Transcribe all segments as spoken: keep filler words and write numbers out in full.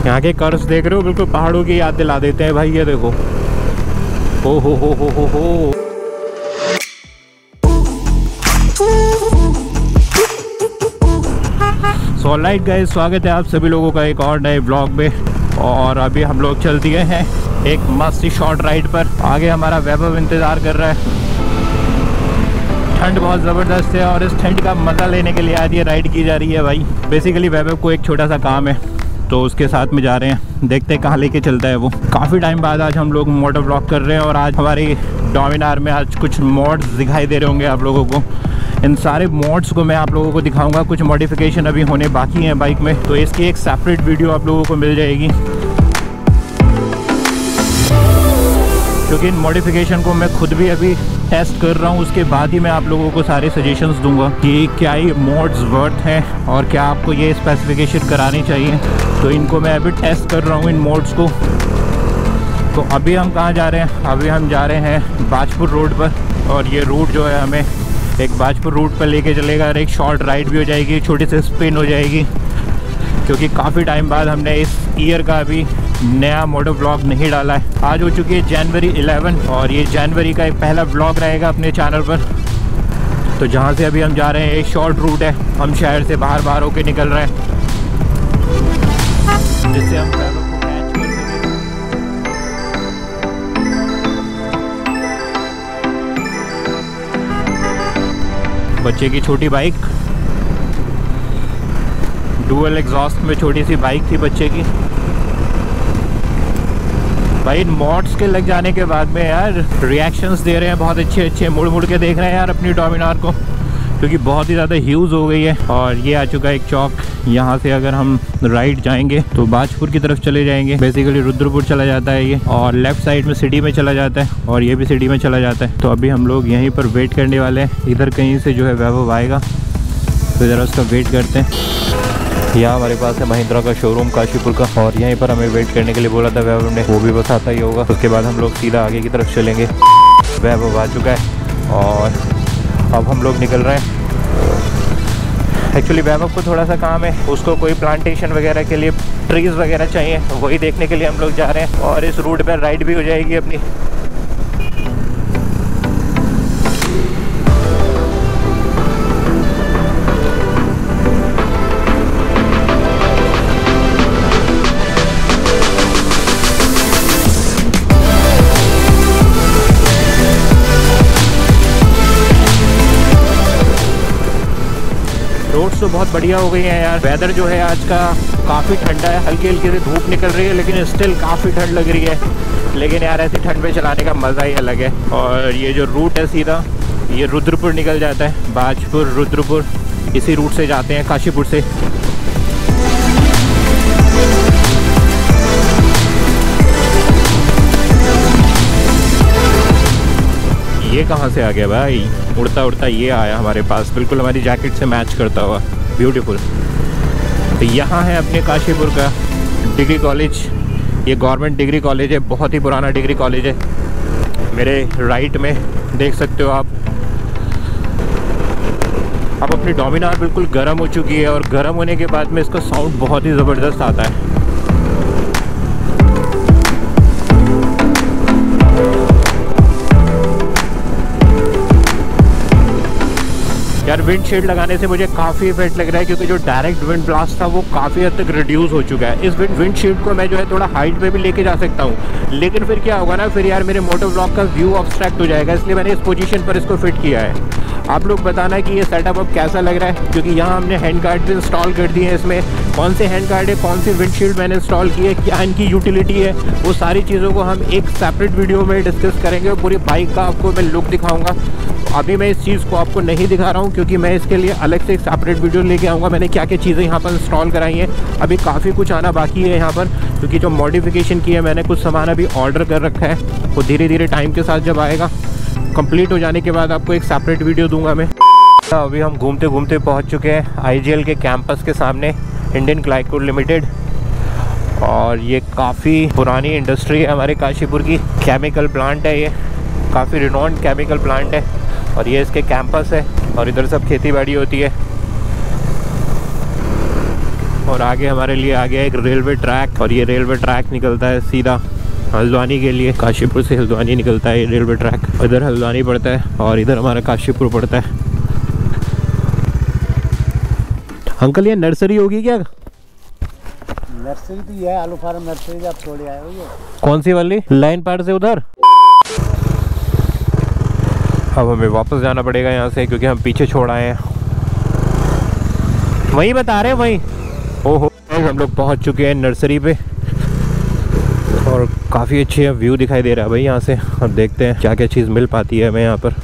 यहाँ के कर्व्स देख रहे हो, बिल्कुल पहाड़ों की याद दिला देते हैं भाई। ये देखो, ओ हो हो हो हो हो। सो ऑलराइट गाइस, स्वागत है आप सभी लोगों का एक और नए ब्लॉग में। और अभी हम लोग चल दिए हैं एक मस्त सी शॉर्ट राइड पर। आगे हमारा वैभव इंतज़ार कर रहा है। ठंड बहुत ज़बरदस्त है और इस ठंड का मज़ा लेने के लिए आज ये राइड की जा रही है भाई। बेसिकली वैभव को एक छोटा सा काम है तो उसके साथ में जा रहे हैं, देखते हैं कहाँ लेके चलता है वो। काफ़ी टाइम बाद आज हम लोग मोटर ब्लॉग कर रहे हैं और आज हमारी डोमिनार में आज कुछ मोड्स दिखाई दे रहे होंगे आप लोगों को। इन सारे मोड्स को मैं आप लोगों को दिखाऊंगा। कुछ मॉडिफिकेशन अभी होने बाकी हैं बाइक में, तो इसकी एक सेपरेट वीडियो आप लोगों को मिल जाएगी, क्योंकि इन मॉडिफिकेशन को मैं खुद भी अभी टेस्ट कर रहा हूँ। उसके बाद ही मैं आप लोगों को सारे सजेशंस दूंगा कि क्या ये मोड्स वर्थ हैं और क्या आपको ये स्पेसिफिकेशन करानी चाहिए। तो इनको मैं अभी टेस्ट कर रहा हूँ इन मोड्स को। तो अभी हम कहाँ जा रहे हैं? अभी हम जा रहे हैं बाजपुर रोड पर, और ये रूट जो है हमें एक बाजपुर रूट पर लेके चलेगा और एक शॉर्ट राइड भी हो जाएगी, छोटी सी स्पिन हो जाएगी, क्योंकि काफ़ी टाइम बाद हमने इस ईयर का अभी नया मोटो ब्लॉग नहीं डाला है। आज हो चुकी है जनवरी ग्यारह और ये जनवरी का एक पहला ब्लॉग रहेगा अपने चैनल पर। तो जहाँ से अभी हम जा रहे हैं एक शॉर्ट रूट है, हम शहर से बाहर बाहर होके निकल रहे हैं, जिससे हम ट्रैवल को कैच कर सकें। बच्चे की छोटी बाइक, डुअल एग्जॉस्ट में छोटी सी बाइक थी बच्चे की भाई। मॉड्स के लग जाने के बाद में यार रिएक्शंस दे रहे हैं बहुत अच्छे अच्छे, मुड़ मुड़ के देख रहे हैं यार अपनी डोमिनार को, क्योंकि बहुत ही ज़्यादा ह्यूज हो गई है। और ये आ चुका है एक चौक। यहाँ से अगर हम राइट जाएंगे तो बाजपुर की तरफ चले जाएंगे। बेसिकली रुद्रपुर चला जाता है ये, और लेफ्ट साइड में सिटी में चला जाता है, और ये भी सिटी में चला जाता है। तो अभी हम लोग यहीं पर वेट करने वाले हैं। इधर कहीं से जो है वैभव आएगा, तो ज़रा उसका वेट करते हैं। यहाँ हमारे पास है महिंद्रा का शोरूम काशीपुर का, और यहीं पर हमें वेट करने के लिए बोला था वैभव ने, वो भी बस आता ही होगा। उसके बाद हम लोग सीधा आगे की तरफ चलेंगे। वैभव आ चुका है और अब हम लोग निकल रहे हैं। एक्चुअली वैभव को थोड़ा सा काम है, उसको कोई प्लांटेशन वगैरह के लिए ट्रीज़ वगैरह चाहिए, वही देखने के लिए हम लोग जा रहे हैं। और इस रूट पर राइड भी हो जाएगी अपनी। रोड्स तो बहुत बढ़िया हो गई हैं यार। वेदर जो है आज का काफ़ी ठंडा है, हल्की हल्की से धूप निकल रही है, लेकिन स्टिल काफ़ी ठंड लग रही है। लेकिन यार ऐसी ठंड में चलाने का मज़ा ही अलग है। और ये जो रूट है सीधा ये रुद्रपुर निकल जाता है, बाजपुर रुद्रपुर इसी रूट से जाते हैं काशीपुर से। ये कहाँ से आ गया भाई? उड़ता उड़ता ये आया हमारे पास, बिल्कुल हमारी जैकेट से मैच करता हुआ, ब्यूटीफुल। तो यहाँ है अपने काशीपुर का डिग्री कॉलेज। ये गवर्नमेंट डिग्री कॉलेज है, बहुत ही पुराना डिग्री कॉलेज है। मेरे राइट में देख सकते हो आप। अब अपनी डोमिनार बिल्कुल गर्म हो चुकी है, और गर्म होने के बाद में इसका साउंड बहुत ही ज़बरदस्त आता है। यार विंडशील्ड लगाने से मुझे काफ़ी इफेक्ट लग रहा है, क्योंकि जो डायरेक्ट विंड ब्लास्ट था वो काफ़ी हद तक रिड्यूस हो चुका है। इस विंड विंडशील्ड को मैं जो है थोड़ा हाइट पे भी लेके जा सकता हूँ, लेकिन फिर क्या होगा ना, फिर यार मेरे मोटो ब्लॉग का व्यू ऑब्स्ट्रैक्ट हो जाएगा। इसलिए मैंने इस पोजीशन पर इसको फिट किया है। आप लोग बताना कि ये सेटअप अब कैसा लग रहा है, क्योंकि यहाँ हमने हैंड गार्ड भी इंस्टॉल कर दिए हैं। इसमें कौन से हैंड गार्ड है, कौन सी विंडशील्ड मैंने इंस्टॉल की है, क्या इनकी यूटिलिटी है, वो सारी चीज़ों को हम एक सेपरेट वीडियो में डिस्कस करेंगे। पूरी बाइक का आपको मैं लुक दिखाऊंगा। अभी मैं इस चीज़ को आपको नहीं दिखा रहा हूँ, क्योंकि मैं इसके लिए अलग से एक सेपरेट वीडियो लेके आऊँगा। मैंने क्या क्या चीज़ें यहाँ पर इंस्टॉल कराई हैं, अभी काफ़ी कुछ आना बाकी है यहाँ पर, क्योंकि जो मॉडिफिकेशन की है मैंने, कुछ सामान अभी ऑर्डर कर रखा है, वो धीरे धीरे टाइम के साथ जब आएगा, कंप्लीट हो जाने के बाद आपको एक सेपरेट वीडियो दूंगा मैं। अभी हम घूमते घूमते पहुँच चुके हैं आई जी एल के कैंपस के सामने, इंडियन ग्लाइकोड लिमिटेड। और ये काफ़ी पुरानी इंडस्ट्री है हमारे काशीपुर की, केमिकल प्लांट है ये, काफ़ी रिनोन्ड केमिकल प्लांट है, और ये इसके कैंपस है। और इधर सब खेती बाड़ी होती है। और आगे हमारे लिए आ गया एक रेलवे ट्रैक, और ये रेलवे ट्रैक निकलता है सीधा हल्द्वानी के लिए। काशीपुर से हल्द्वानी निकलता है ये रेलवे ट्रैक। इधर हल्द्वानी पड़ता है और इधर हमारा काशीपुर पड़ता है। अंकल ये नर्सरी होगी क्या? नर्सरी तो ये है, आलू फार्म नर्सरी आप छोड़ आए हो। ये कौन सी वाली? लाइन पार से उधर। अब हमें वापस जाना पड़ेगा यहाँ से क्योंकि हम पीछे छोड़ आए हैं। वही बता रहे हैं, वही। ओहो, हम लोग पहुँच चुके हैं नर्सरी पे और काफ़ी अच्छे व्यू दिखाई दे रहा है भाई यहाँ से। अब देखते हैं क्या क्या चीज़ मिल पाती है हमें यहाँ पर।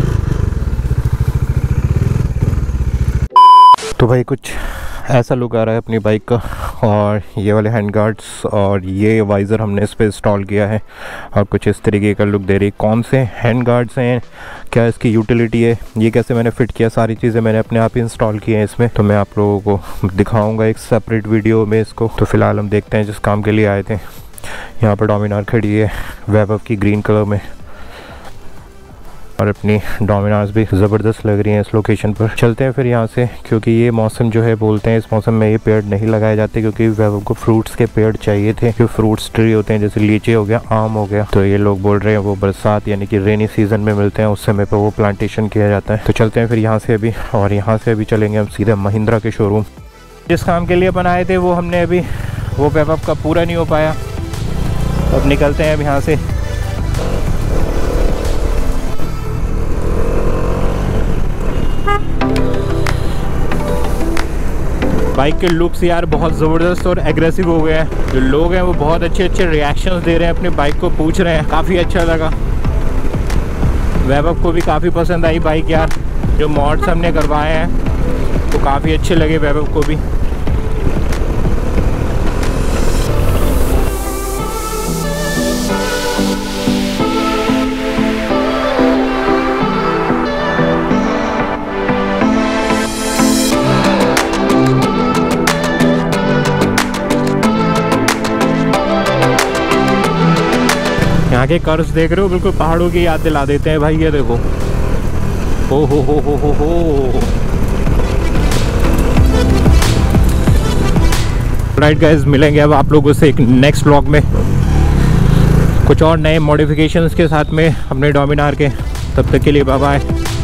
तो भाई कुछ ऐसा लुक आ रहा है अपनी बाइक का, और ये वाले हैंड गार्ड्स और ये वाइज़र हमने इस पर इंस्टॉल किया है और कुछ इस तरीके का लुक दे रही। कौन से हैंड गार्ड्स हैं, क्या इसकी यूटिलिटी है, ये कैसे मैंने फ़िट किया, सारी चीज़ें मैंने अपने आप ही इंस्टॉल की हैं इसमें। तो मैं आप लोगों को दिखाऊंगा एक सेपरेट वीडियो में इसको। तो फ़िलहाल हम देखते हैं जिस काम के लिए आए थे। यहाँ पर डोमिनार खड़ी है वैभव की ग्रीन कलर में, और अपनी डोमिनार्स भी ज़बरदस्त लग रही हैं इस लोकेशन पर। चलते हैं फिर यहाँ से, क्योंकि ये मौसम जो है बोलते हैं इस मौसम में ये पेड़ नहीं लगाए जाते, क्योंकि वैभव को फ्रूट्स के पेड़ चाहिए थे। जो फ्रूट्स ट्री होते हैं जैसे लीची हो गया, आम हो गया, तो ये लोग बोल रहे हैं वो बरसात यानी कि रेनी सीजन में मिलते हैं, उस समय पर वो प्लांटेशन किया जाता है। तो चलते हैं फिर यहाँ से अभी, और यहाँ से अभी चलेंगे हम सीधे महिंद्रा के शोरूम। जिस काम के लिए बनाए थे वो हमने अभी, वो वैभव का पूरा नहीं हो पाया। अब निकलते हैं अब यहाँ से। बाइक के लुक्स यार बहुत ज़बरदस्त और एग्रेसिव हो गए हैं। जो लोग हैं वो बहुत अच्छे अच्छे रिएक्शंस दे रहे हैं अपनी बाइक को, पूछ रहे हैं। काफ़ी अच्छा लगा, वैभव को भी काफ़ी पसंद आई बाइक यार। जो मॉड्स हमने करवाए हैं तो काफ़ी अच्छे लगे वैभव को भी। यहाँ के कर्व्स देख रहे हो, बिल्कुल पहाड़ों की याद दिला देते हैं भाई। ये देखो, हो हो हो हो हो हो। राइट गाइस, मिलेंगे अब आप लोगों से एक नेक्स्ट व्लॉग में कुछ और नए मॉडिफिकेशंस के साथ में अपने डोमिनार के। तब तक के लिए बाय बाय।